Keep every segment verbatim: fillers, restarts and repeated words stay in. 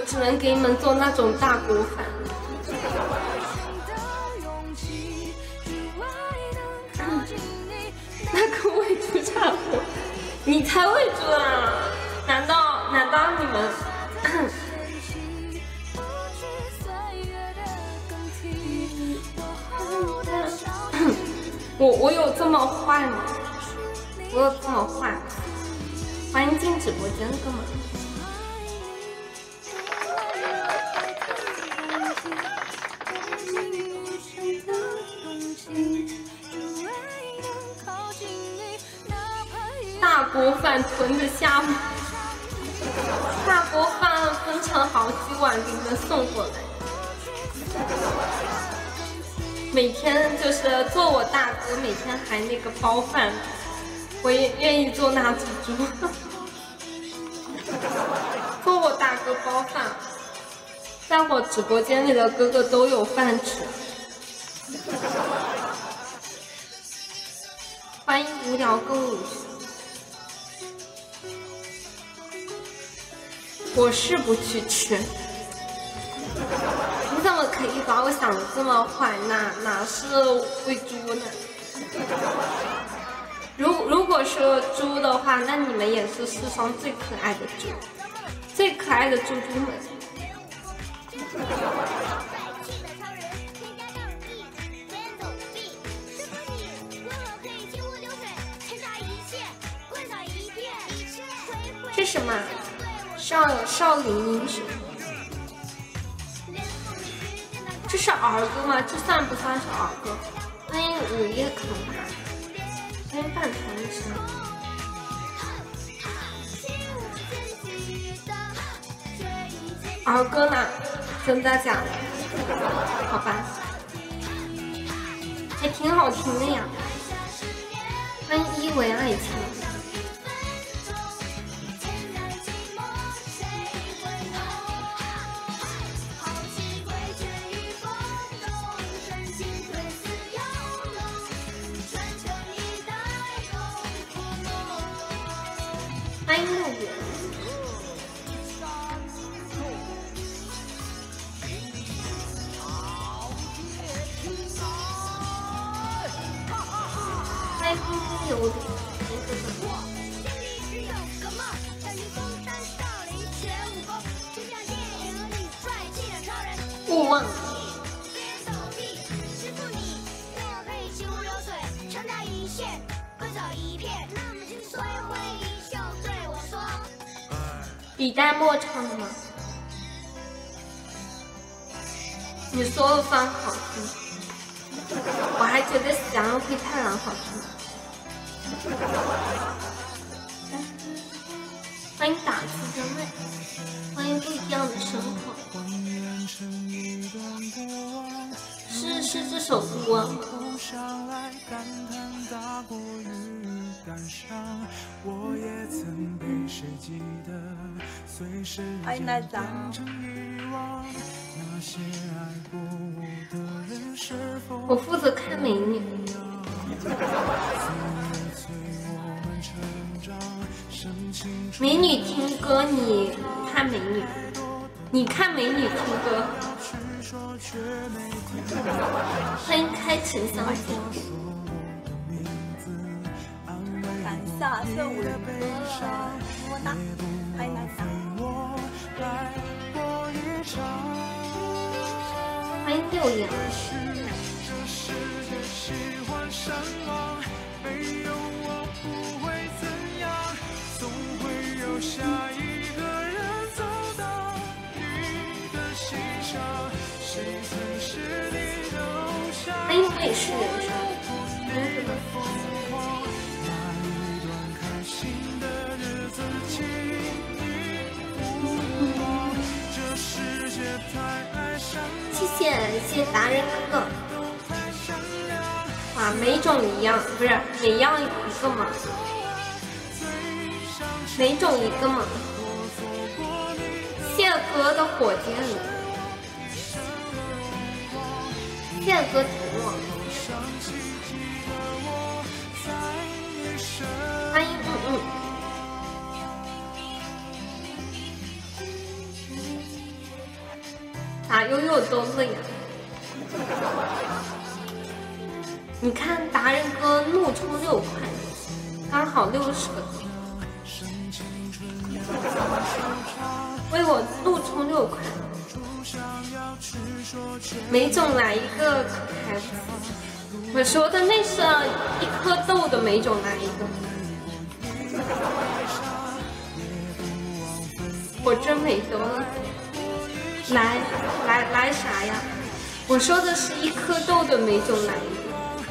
只能给你们做那种大锅饭。那跟喂猪差不多，你才喂猪啊？难道难道你们？我我有这么坏吗？我有这么坏吗？欢迎进直播间，哥们。大锅饭囤着下吗？大锅饭分成好几碗给你们送过来。每天就是做我大哥，每天还那个包饭，我也愿意做那只猪，做我大哥包饭，在我直播间里的哥哥都有饭吃。欢迎无聊购物车，我是不去吃。你怎么可以把我想的这么坏？哪哪是喂猪呢？如如果是猪的话，那你们也是世上最可爱的猪，最可爱的猪猪们。这什么？少少林英雄？这是儿歌吗？这算不算是儿歌？欢迎午夜可怕，欢迎半唐医生。儿歌呢？真的假的？好吧，还挺好听的呀。欢迎依为爱情。欢迎木雨。欢迎风流的。勿忘。笔袋墨唱的吗？你说的番好听，我还觉得喜羊羊灰太狼好听。欢迎打字真妹，欢迎不一样的生活。是是这首歌吗？ 欢迎大家。 我负责看美女。美女听歌，你看美女，你看美女听歌。欢迎开城相见。 感谢这五人歌，么么哒，欢迎大家。 欢迎六零。欢迎美式人生。谢谢谢谢达人哥哥。哇，每种一样，不是每样一个嘛？每种一个嘛？谢哥的火箭，谢哥疼我。欢迎嗯嗯。 马悠悠都累呀。你看达人哥怒充六块，刚好六十个。为我怒充六块，每种来一个可开不。我说的那是一颗豆的每种来一个。我真没豆了，来来来啥呀？我说的是一颗豆的每种来一个。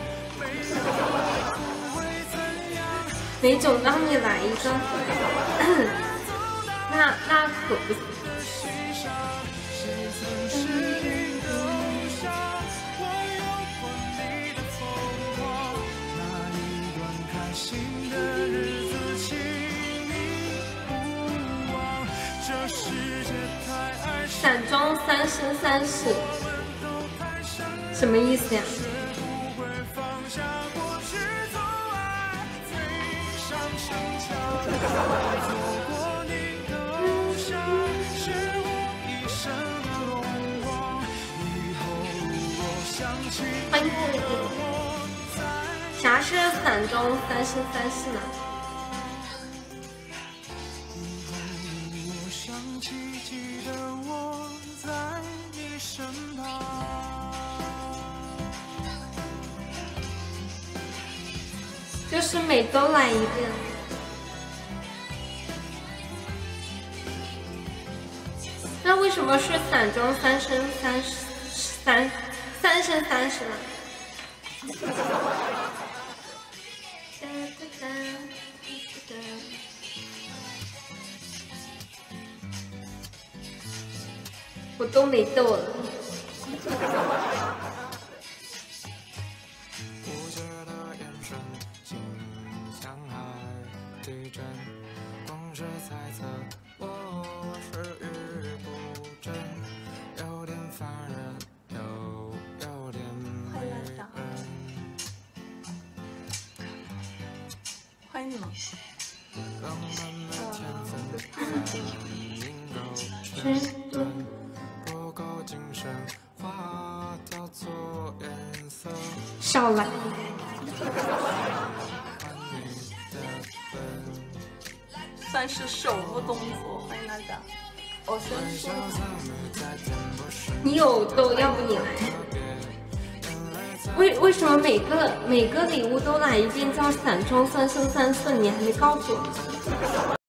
每种让你来一个，那那可不行。闪装三生三世，什么意思呀？欢迎我，啥是伞中三生三世呢？就是每周来一遍。那为什么是伞中三生三世三三生三世呢？我都没逗了。 欢迎你们。 少来。 算是手部动作，欢迎大家。我先说。 你有豆，要不你来？为为什么每个每个礼物都来一遍叫伞中三生三世？你还没告诉我。